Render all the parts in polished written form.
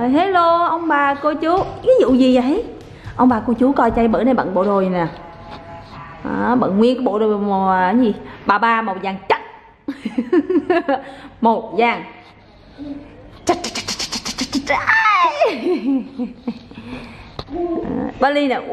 Hello ông bà cô chú. Ví dụ gì vậy? Ông bà cô chú coi chay bữa nay bận bộ đồ gì nè. Bận nguyên cái bộ đồ màu gì? Ba màu vàng chặt. Màu vàng. Bali nè.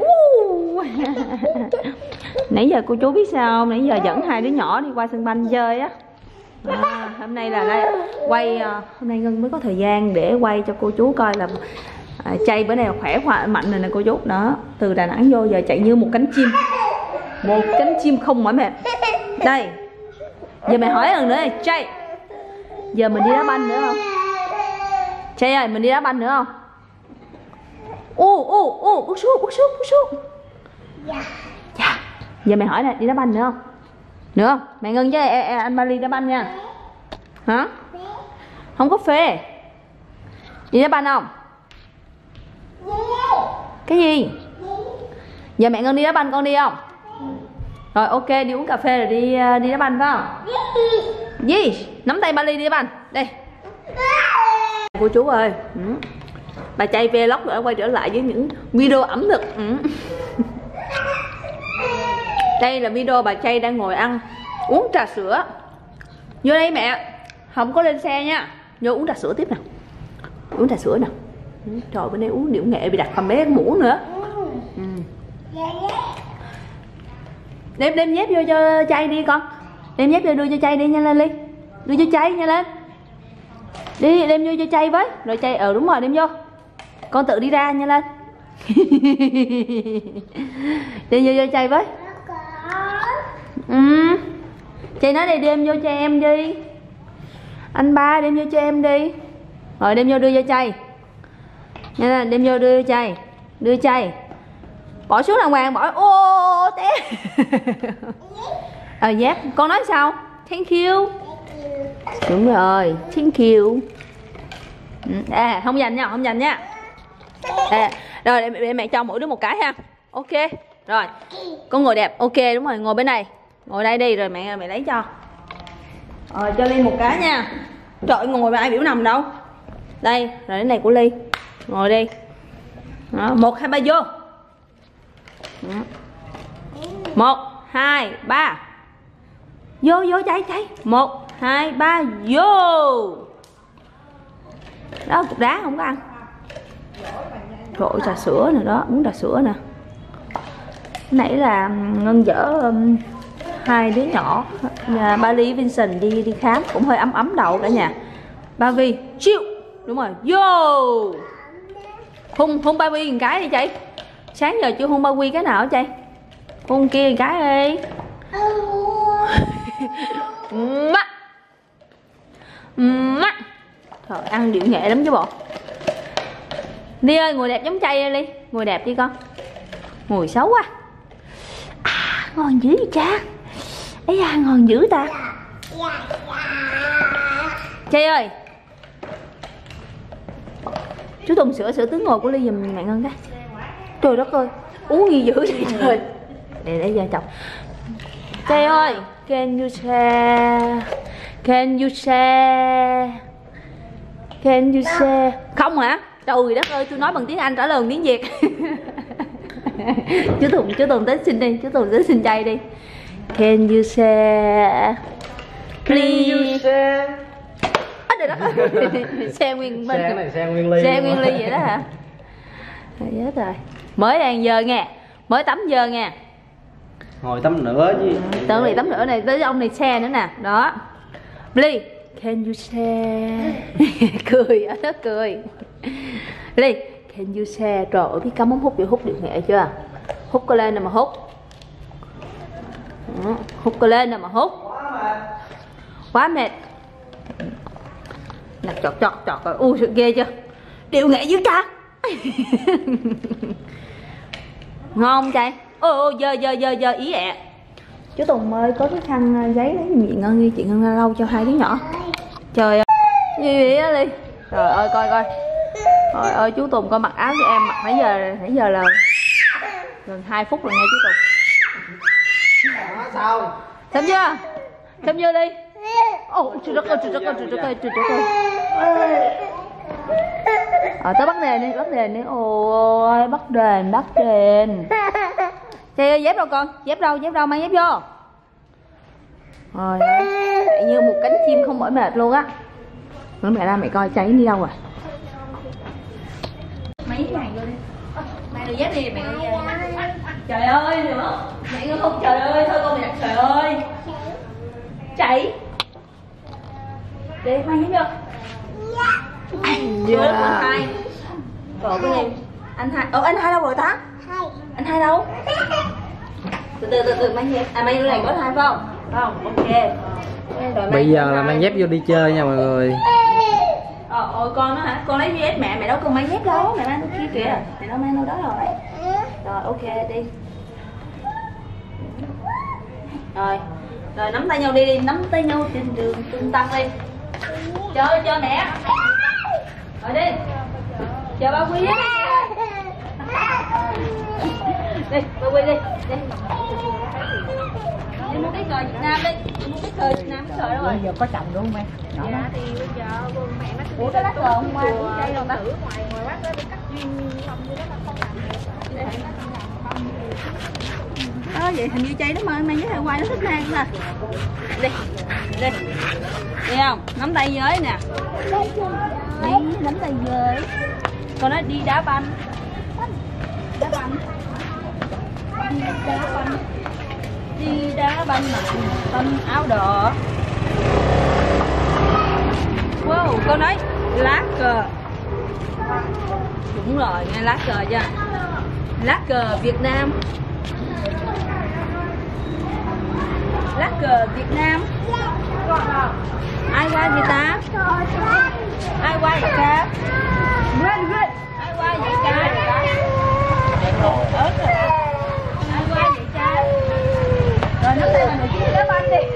Nãy giờ cô chú biết sao không? Nãy giờ dẫn hai đứa nhỏ đi qua sân banh chơi á. Hôm nay là đây quay, hôm nay Ngân mới có thời gian để quay cho cô chú coi là chay bữa nay là khỏe mạnh rồi nè cô chú. Đó, từ Đà Nẵng vô giờ chạy như một cánh chim. Một cánh chim không mỏi mệt. Đây. Giờ mày hỏi lần nữa này, chay. Giờ mình đi đá banh nữa không? Chay ơi, mình đi đá banh nữa không? Bước xuống. Dạ. Giờ mày hỏi nè, đi đá banh nữa không? Nữa không? Mẹ Ngân với anh Bali đá banh nha. Hả? Không có phê. Đi đá banh không? Cái gì? Giờ mẹ Ngân đi đá banh con đi không? Rồi ok, đi uống cà phê rồi đi đá banh phải không? Gì? Nắm tay Bali đi đá banh. Đây. Cô chú ơi, bà Chay vlog đã quay trở lại với những video ẩm thực. Đây là video bà Chay đang ngồi ăn uống trà sữa. Vô đây mẹ, không có lên xe nha. Vô uống trà sữa tiếp nè. Uống trà sữa nè. Trời, bên đây uống điệu nghệ bị đặt cầm bé muỗng nữa. Đem dép vô cho Chay đi con. Đem dép vô đưa cho Chay đi nhanh lên Ly. Đưa cho Chay nhanh lên. Đi đem vô cho Chay với. Rồi Chay đúng rồi, đem vô. Con tự đi ra nhanh lên. Đem vô cho Chay với. Chay nói này, đem vô cho em đi. Anh ba đem vô cho em đi. Rồi đem vô đưa cho Chay. Nha, đem vô đưa cho Chay. Đưa Chay. Bỏ xuống đàng hoàng, bỏ. Té. Yes. Con nói sao? Thank you. Đúng rồi, thank you. Không dành nha, không dành nha. Rồi để mẹ cho mỗi đứa một cái ha. Ok. Rồi. Con ngồi đẹp. Ok, đúng rồi, ngồi bên này. Ngồi đây đi rồi mẹ lấy cho. Rồi cho Ly một cái nha. Trời ơi, ngồi mà ai biểu nằm đâu. Đây, rồi cái này của Ly. Ngồi đi. Đó, 1, 2, 3 vô. 1, 2, 3. Vô Chay. 1, 2, 3 vô. Đó, cục đá không có ăn. Trời ơi, trà sữa nè đó, uống trà sữa nè. Nãy là Ngân dở hai đứa nhỏ nhà Bali Vincent đi khám, cũng hơi ấm đầu cả nhà. Ba Vi chịu. Đúng rồi, vô. Hung Ba Vi một cái đi Chay. Sáng giờ chưa hung Ba Vi cái nào hả Chay? Hung kia một cái đi. Mắt. Trời, ăn điệu nghệ lắm chứ bộ. Ly ơi, ngồi đẹp giống Chay Ly. Ngồi đẹp đi con. Ngồi xấu quá. Ngon dữ vậy cha. Ây da, ngon dữ ta. Chay ơi. Chú Tùng sữa tướng ngồi của Ly giùm mẹ Ngân cái. Trời đất ơi, uống gì dữ vậy trời. Để giờ chồng. Chay ơi, can you share? Không hả? Trời đất ơi, tôi nói bằng tiếng Anh trả lời bằng tiếng Việt. Chú Tùng tới xin đi, chú Tùng tới xin Chay đi. Can you share? Please. Xe nguyên bên. Xe nguyên ly vậy đó hả? Chết rồi. Mới đang giờ nghe. Mới tắm giờ nghe. Ngồi tắm nữa chứ. Tưởng này tắm nữa này, tới ông này xe nữa nè. Đó. Ly, can you share? Cười, nó cười. Ly, can you share? Trời ơi, biết cắm ống hút, hút điệu nghệ chưa? Hút có lên nè mà hút. Hút có lên nè mà hút. Quá mệt. Nè, chọt rồi. Ui, ghê chưa? Điệu nghệ dữ cha. Ngon Chay. Dơ ý ẹ. Chú Tùng ơi, có cái khăn giấy lấy gì Ngân đi, chị Ngân lau cho hai đứa nhỏ. Trời ơi. Gì vậy á Ly? Trời ơi, coi. Trời ơi, chú Tùng coi mặc áo cho em mặc nãy giờ là gần 2 phút rồi nghe chú Tùng. Sao? Xem chưa Ly? Trời đất ơi. Tới bắt đền đi, bắt đền đi. Ôi bắt đền, bắt đền. Chị dép đâu con? Dép đâu, mang dép vô. Rồi chạy như một cánh chim không mỏi mệt luôn á. Nói mẹ ra mẹ coi cháy đi đâu rồi. Mấy ngày vô đi. Mang đôi dép đi mẹ coi về. Trời ơi nữa. Mẹ ngưng không trời ơi thôi con mẹ. Trời ơi. Chạy. Đi mang dép vô. Dạ. Anh hai. Cậu cái này. Anh hai. Anh hai đâu rồi ta? Anh hai đâu? Từ mang dép. Mang đôi này có hai phải không? Không, ok. Bây giờ là mang dép vô đi chơi nha mọi người. Con đó hả? Con lấy dép mẹ đâu cần mang dép đâu, mẹ mang đâu kia kìa. Mẹ đâu mang đâu đó rồi. Rồi ok đi. Rồi nắm tay nhau đi, nắm tay nhau trên đường tung tăng đi. Chơi mẹ. Rồi đi. Chờ ba Quy á. Đi, ba Quy đi. Đi mua cái cờ Việt Nam đi. Mua cái cờ Việt Nam, cái cờ đâu rồi? Bây giờ có chồng đúng không em? Dạ thì bây giờ mẹ nó Ủa cái lá cờ hôm qua cũng chơi đâu ta? ngoài bác nó đi cắt duyên không như đó không làm Vậy hình như chay nó mang với thầy quay nó thích mang nè. Đi. Đi không? Nắm tay với nè. Đi nắm tay với. Con nói đi đá banh. Đá banh. Đi đá banh mà xanh áo đỏ. Wow, con nói lá cờ. Đúng rồi, nghe lá cờ chưa? Lá cờ Việt Nam. Lá cờ Việt Nam. Ai qua vậy ta? Ai qua vậy ta? Ai qua vậy ta? Ai qua vậy ta? Rồi nó tay là nổi chiếc đá banh đi.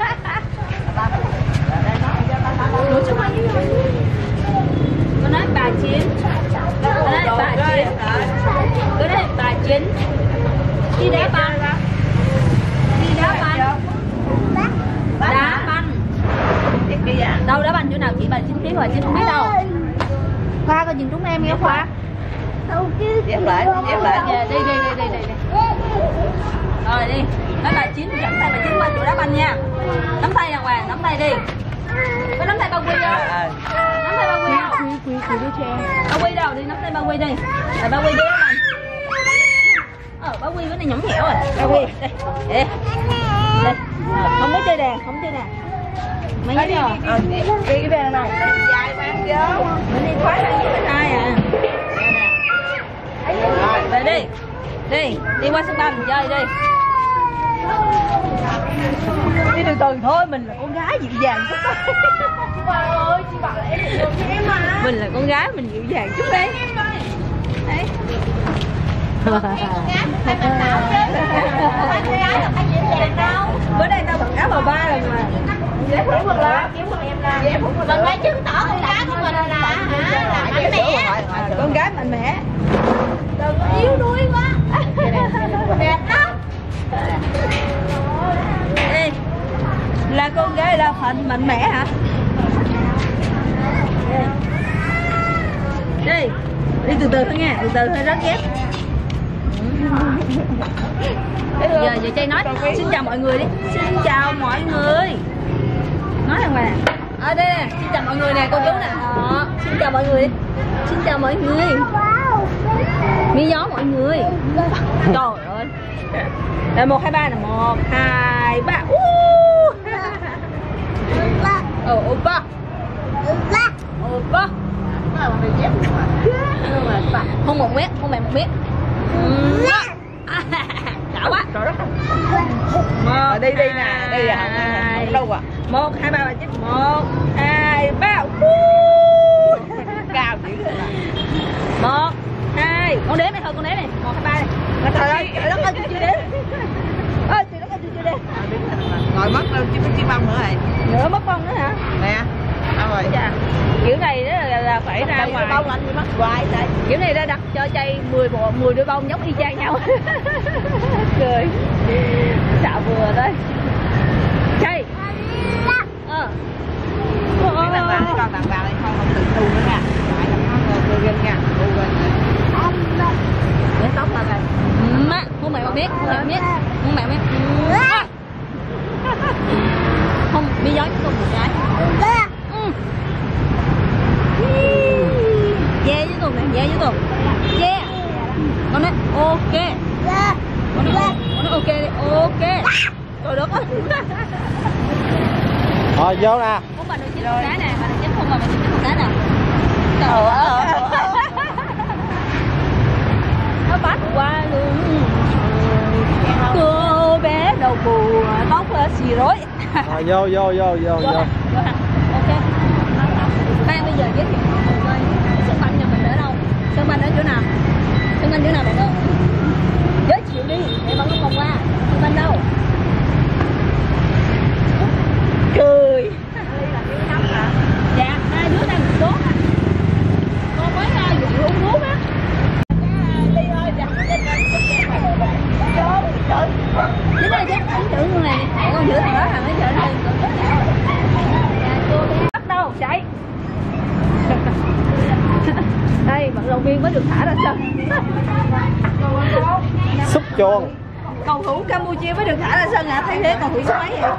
Nổi xuống banh với rồi. Con nói bà Chiến. Con nói bà Chiến. Con nói bà Chiến. Đi đá banh. Đi đá banh. Đá banh. Đâu đá banh chỗ nào chị bà Chín biết rồi, Chín không biết đâu. Khoa coi nhìn trúng em nghe Khoa. Dẹp lại. Đi. Rồi đi. Nói bà Chín dẫn tay bà Chín qua chỗ đá banh nha. Nắm tay đàng hoàng, nắm tay đi. Có nắm tay ba Quy không? Nắm tay ba Quy không? Quy đứa cho em. Ba Quy đâu? Đi nắm tay ba Quy đi. Rồi ba Quy đi đá banh. Ba Quy bữa nay nhõng nhẽo rồi. Ba Quy đi. Không có chơi đàn, Mấy nhớ rồi. Đi cái đàn nào. Dài mang vô. Mình đi khoái lên với ai à. Về đi. Đi qua sân banh chơi đi. Đi từ từ thôi, mình là con gái dịu dàng chút thôi. Chị bà ơi, chị bảo là em được cho em mà. Mình là con gái, mình dịu dàng chút đi. Đấy. Bữa nay tao mặc áo bà ba rồi mà. Dễ phủ quần lá, kiếm quần em ra. mình phải chứng tỏ con gái của mình là mạnh mẽ. Con gái mạnh mẽ. Đừng có yếu đuối quá. Đẹp lắm. Ê, là con gái đa phần mạnh mẽ hả? Đi từ từ thôi nha, từ từ thôi rớt dép. Giờ Chay nói xin chào mọi người đi. Xin chào mọi người. Nói thằng bà. Ở đây nè, xin chào mọi người nè, cô chú nè. Xin chào mọi người đi. Xin chào mọi người. Mi gió mọi người. Trời ơi. Rồi 1 2 3 nè, 1 2 3. Oppa. Không 1 mét, không mẹ 1 mét. Đã quá. Ở đây nè, đây là đâu à? 1 2 3 4 1 2 3. Cao dữ rồi. 1 2. Con đếm này thôi, con đếm này. 1 2 3 này. Trời ơi, nó có chưa đếm. Ơi, chị nó có chưa đếm. Rồi mất đâu chứ bông nữa rồi. Nữa mất bông nữa hả? Nè. Đâu rồi? Dạ. Kiểu này đó là phải ra ngoài. Bông anh bị mất hoài đây. Kiểu này ra đặt cho Chay 10 đôi bông giống y chang nhau. Cười. Xạo vừa thôi. Chay. Con tặng vào đi, con tự tu nữa nha. Lại làm ngon rồi, nói ok. Con nói ok đi, ok. Trời đất ơi. Rồi vô nè. Muốn bà được chín một cái nè, bà được chín không bà được chín một cái nè. Trời ơi. Nó bắt qua luôn. Cô bé đầu bù tóc xì rối. Rồi vô. Ok. Đây bây giờ giới thiệu mọi người coi sân banh nhà mình ở đâu? Sân banh ở chỗ nào? Sân banh chỗ nào bạn ơi? Giới thiệu đi, để bạn có vòng qua. Sân banh đâu? Cười. Dạ, hai đứa đang một đốt á. Con mới vụ uống thuốc á. Chính đây chứ, chính chữ người này. Con chữ thằng đó thằng ấy chữ này. Cô bé bắt đâu, chạy. Đây, vận động viên mới được thả ra sân. Xúc chuông. Cầu thủ Campuchia mới được thả ra sân hả? Thay thế cầu thủ số mấy vậy?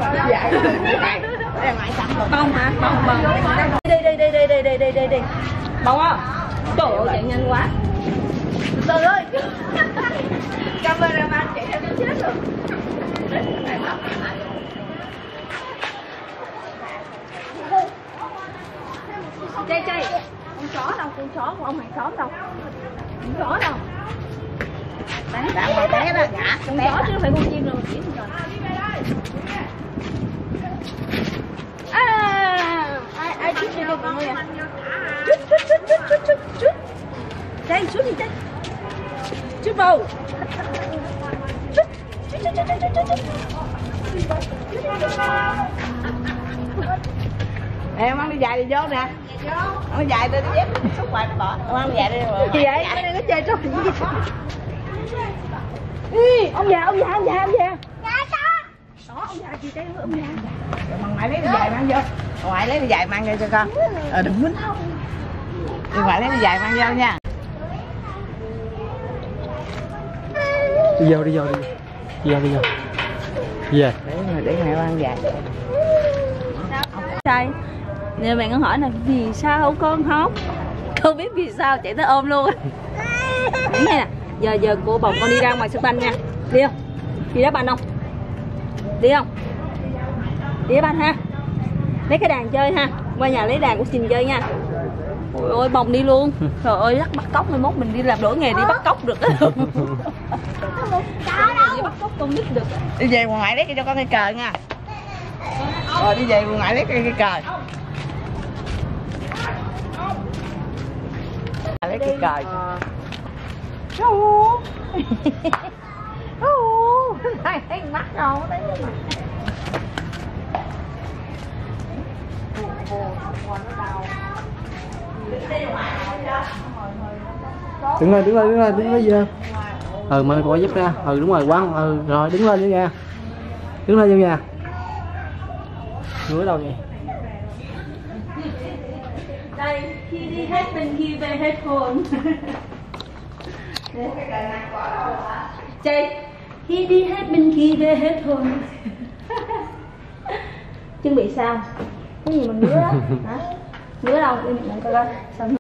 Bông hả? Bông. Đi. Bông không? Trời ơi, chạy nhanh quá. Từ từ ơi. Cameraman chạy theo nó chết rồi. Chay. Con chó đâu? Con chó của ông hàng xóm đâu? Con chó đâu? Đã té đó, dạ. Con chó chứ không phải con chim đâu mà chỉ con chó. Ai chút đi con ơi. Chút. Đây, chút đi đây. Chút vào. Chút. Em ăn đi dài đi vô nè. Ăn đi dài đi dép xúc ngoài nó bỏ. Ăn đi dài đi rồi. Gì vậy? Cái này nó chơi trò gì? Ông già. Đó, ông già gì đây ông già. Ngoại lấy đi dài mang vô. Ngoại lấy đi dài mang vô cho con. Đừng quýnh. Ngoại lấy đi dài mang vô nha. Đi vô. Về. Để mẹ ăn dài. Sai. Nè bạn con hỏi nè, vì sao con khóc? Không biết vì sao chạy tới ôm luôn. Đây nè, giờ cô bồng con đi ra ngoài sân banh nha. Đi không? Đi đá banh không? Đi không? Đi đá banh ha. Lấy cái đàn chơi ha. Qua nhà lấy đàn của Trình chơi nha. Ôi ôi bồng đi luôn. Trời ơi bắt cóc, mai mốt mình đi làm đổi nghề đi bắt cóc được đó. Đi bắt cóc con nít được. Đi về ngoại lấy cho con cây cờ nha. Rồi đi về ngoại lấy cây cờ. Lấy cây cờ. Thấy mắt đâu đấy. Đứng lên vô. Mà gọi giúp ra. Đúng rồi quăng. Rồi đứng lên vô nha. Ngứa đâu vậy? Đây, khi đi hết bên kia về hết hồn. Chơi, khi đi hết bên kia về hết hồn. Chuẩn bị sao? Cái gì mà ngứa đó? Hả? Ngứa đâu? Đi mình coi coi.